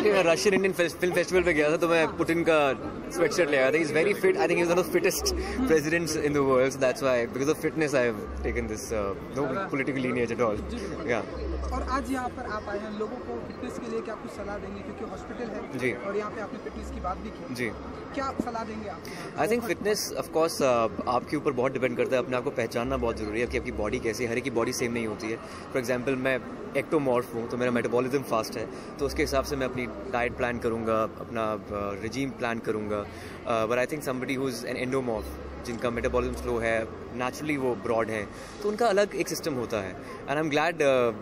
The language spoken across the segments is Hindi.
एक्चुअली मैं रशियन इंडियन फिल्म फेस्टिवल पे गया था, तो मैं पुतिन का स्वेटशर्ट ले आया था. He's very fit. I think he's one of the fittest presidents in the world. So that's why, because of fitness, I have taken this no political lineage at all. Yeah. और आज यहाँ पर आप आए हैं, लोगों को फिटनेस के लिए क्या कुछ सलाह देंगे, क्योंकि हॉस्पिटल है जी, और यहाँ पे आपने फिटनेस की बात भी की जी. क्या सलाह देंगे आप? I think fitness of course आपके ऊपर बहुत डिपेंड करता है. अपने आप को पहचानना बहुत ज़रूरी है कि आपकी बॉडी कैसी है. हर एक की बॉडी सेम नहीं होती है. फॉर एग्जांपल मैं एक्टोमॉर्फ हूँ, तो मेरा मेटाबॉलिज्म फास्ट है, तो उसके हिसाब से मैं अपनी डाइट प्लान करूँगा, अपना रिजीम प्लान करूँगा. But I think somebody who is an endomorph, जिनका मेटाबॉलिज्म स्लो है, नेचुरली वो ब्रॉड है, तो उनका अलग एक सिस्टम होता है. एंड आई एम ग्लैड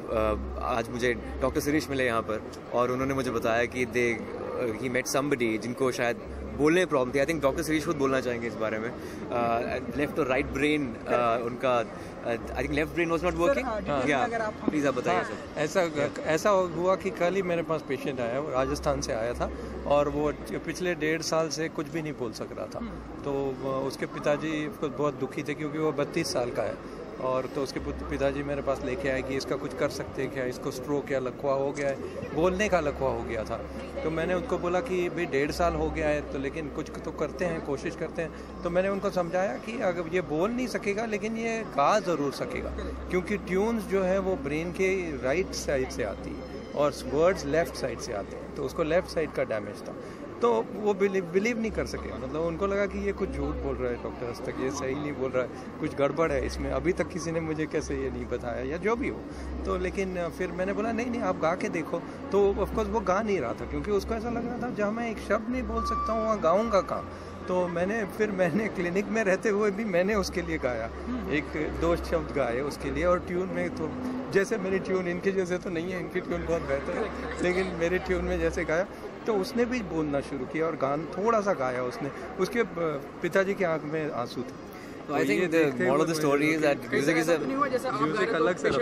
आज मुझे डॉक्टर शिरीष मिले यहाँ पर, और उन्होंने मुझे बताया कि ही मेट समबडी जिनको शायद बोलने में प्रॉब्लम थी. आई थिंक डॉक्टर शिरीष खुद बोलना चाहेंगे इस बारे में. लेफ्ट और राइट ब्रेन उनका, I think left brain was not working. या प्लीज़ आप बताइए सर. ऐसा हुआ कि कल ही मेरे पास पेशेंट आया, वो राजस्थान से आया था, और वो पिछले 1.5 साल से कुछ भी नहीं बोल सक रहा था. तो उसके पिताजी बहुत दुखी थे, क्योंकि वो 32 साल का है. और तो उसके पिताजी मेरे पास लेके आए कि इसका कुछ कर सकते हैं क्या, इसको स्ट्रोक या लकवा हो गया है, बोलने का लकवा हो गया था. तो मैंने उनको बोला कि भाई 1.5 साल हो गया है, तो लेकिन कुछ तो करते हैं, कोशिश करते हैं. तो मैंने उनको समझाया कि अगर ये बोल नहीं सकेगा, लेकिन ये गा ज़रूर सकेगा, क्योंकि ट्यून्स जो है वो ब्रेन के राइट साइड से आती है और वर्ड्स लेफ़्ट साइड से आते हैं. तो उसको लेफ़्ट साइड का डैमेज था, तो वो बिलीव नहीं कर सके. मतलब उनको लगा कि ये कुछ झूठ बोल रहा है डॉक्टर, आज तक ये सही नहीं बोल रहा है, कुछ गड़बड़ है इसमें, अभी तक किसी ने मुझे कैसे ये नहीं बताया, या जो भी हो. तो लेकिन फिर मैंने बोला नहीं आप गा के देखो. तो ऑफकोर्स वो गा नहीं रहा था, क्योंकि उसको ऐसा लग रहा था जहाँ मैं एक शब्द नहीं बोल सकता हूँ वहाँ गाऊँगा कहाँ. तो मैंने क्लिनिक में रहते हुए भी मैंने उसके लिए गाया, 1-2 शब्द गाए उसके लिए. और ट्यून में तो जैसे मेरी ट्यून इनके जैसे तो नहीं है, इनकी ट्यून बहुत बेहतर है, लेकिन मेरी ट्यून में जैसे गाया, तो उसने भी बोलना शुरू किया और गान थोड़ा सा गाया उसने. उसके पिताजी की आंख में आंसू थे. So I think the moral of the story is that music is a music अलग से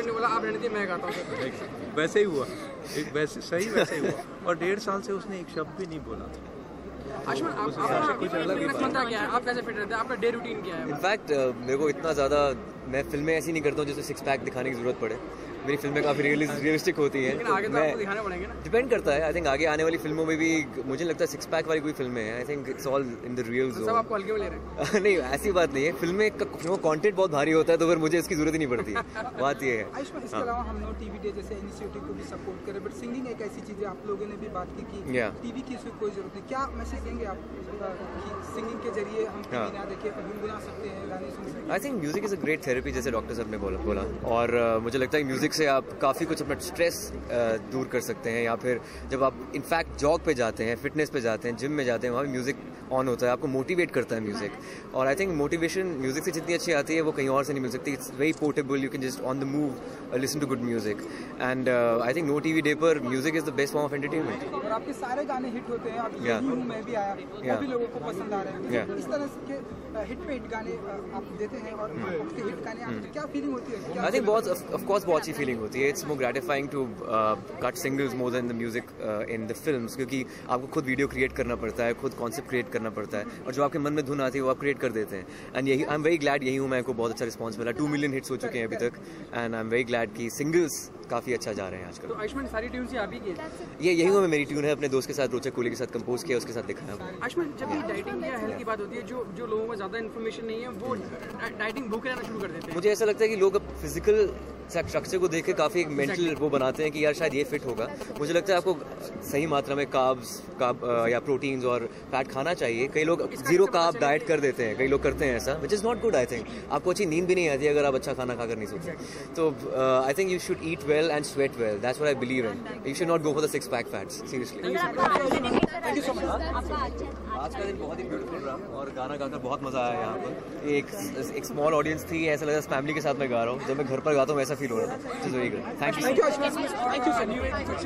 वैसे ही हुआ, वैसे ही हुआ. और 1.5 साल से उसने एक शब्द भी नहीं बोला था. आयुष्मान, आप कैसे फिट रहते हैं, आपका डे रूटीन क्या है? इनफैक्ट मेरे को इतना ज़्यादा, मैं फिल्में ऐसी नहीं करता हूँ जिसमें 6 पैक दिखाने की ज़रूरत पड़े. मेरी फिल्में काफ़ी रियलिस्टिक होती हैं. डिपेंड करता है. आई थिंक आगे आने वाली फिल्मों में भी मुझे लगता है 6 पैक वाली कोई फिल्में हैं. I think it's all in the real zone. आपको हल्के में ले रहे हैं? नहीं, ऐसी बात नहीं है. फिल्में का कंटेंट बहुत भारी होता है, तो फिर मुझे इसकी जरूरत ही नहीं पड़ती है. बात ये है. आयुष्मान, इसके अलावा हम लोग टीवी डे जैसे इनिशिएटिव को भी सपोर्ट करें, बट सिंगिंग एक ऐसी चीज़ है, आप लोगों ने भी बात की कि टीवी की इसमें कोई जरूरत नहीं. क्या मैसेज देंगे आप कि सिंगिंग के जरिए हम टीवी ना देखें, गुनगुना सकते हैं, गाने सुन सकते हैं? I think music is a great therapy, जैसे डॉक्टर साहब ने बोला. और मुझे लगता है म्यूजिक से आप काफ़ी कुछ अपना स्ट्रेस दूर कर सकते हैं. या फिर जब आप इनफैक्ट जॉग पे जाते हैं, फिटनेस पे जाते हैं, जिम में जाते हैं, वहाँ भी म्यूजिक ऑन होता है, आपको मोटिवेट करता है म्यूजिक. और आई थिंक मोटिवेशन म्यूजिक से जितनी अच्छी आती है वो कहीं और से नहीं मिल सकती. It's very portable, you can just on the move listen to good music. And I think no TV day पर music is the best form of entertainment. और आपके सारे गाने हिट होते हैं. अब यही हूँ मैं भी आया, काफी लोगों को पसंद आ रहे हैं. इस तरह के हिट पे हिट गाने आप देते हैं, और आपके हिट गाने आपको क्या फीलिंग होती है? आई थिंक बहुत, ऑफ कोर्स बहुत अच्छी फीलिंग होती है. It's more gratifying to cut singles more than the music in the films, क्योंकि आपको खुद वीडियो क्रिएट करना पड़ता है, खुद कॉन्सेप्ट क्रिएट करना पड़ता है, और जो आपके मन में धुन आती है वो आप क्रिएट कर देते हैं. एंड यही आई एम वेरी ग्लैड, यही हूँ मैं को बहुत अच्छा रिस्पॉन्स मिला. 2 मिलियन हिट्स हो चुके हैं अभी तक, and I am very glad कि सिंगल्स काफ़ी अच्छा जा रहे हैं आजकल. तो आयुष्मान, सारी ट्यून से आप ही की? यही हूँ मैं. मेरी ट्यून है, अपने दोस्त के साथ, रोचक कोहली के साथ कंपोज किया, उसके साथ लिखा है. आयुष्मान, जब ये डाइटिंग या हेल्थ की बात होती है, जो लोगों को ज़्यादा इन्फॉर्मेशन नहीं है, वो डाइटिंग भूखे रहना शुरू कर देते हैं. मुझे ऐसा लगता है कि लोग अब फिजिकल स्ट्रक्चर को देख के काफ़ी एक मेंटल वो बनाते हैं कि यार शायद ये फिट होगा. मुझे लगता है आपको सही मात्रा में कार्ब्स या प्रोटीन्स और फैट खाना चाहिए. कई लोग 0 कार्ब डाइट कर देते हैं, कई लोग करते हैं ऐसा, which is not good. I think आपको अच्छी नींद भी नहीं आती अगर आप अच्छा खाना खाकर नहीं सोचते. तो I think you should eat well and sweat well. That's what I believe in. You should not go for the 6 pack fats. Seriously. Thank you so much. आज का दिन बहुत ही ब्यूटीफुल रहा, और गाना गाकर बहुत मजा आया यहाँ पर. एक स्मॉल ऑडियंस थी, ऐसा लगा फैमिली के साथ मैं गा रहा हूँ. जब मैं घर पर गाता हूँ वैसा फील हो रहा था. Thank you. Thank you.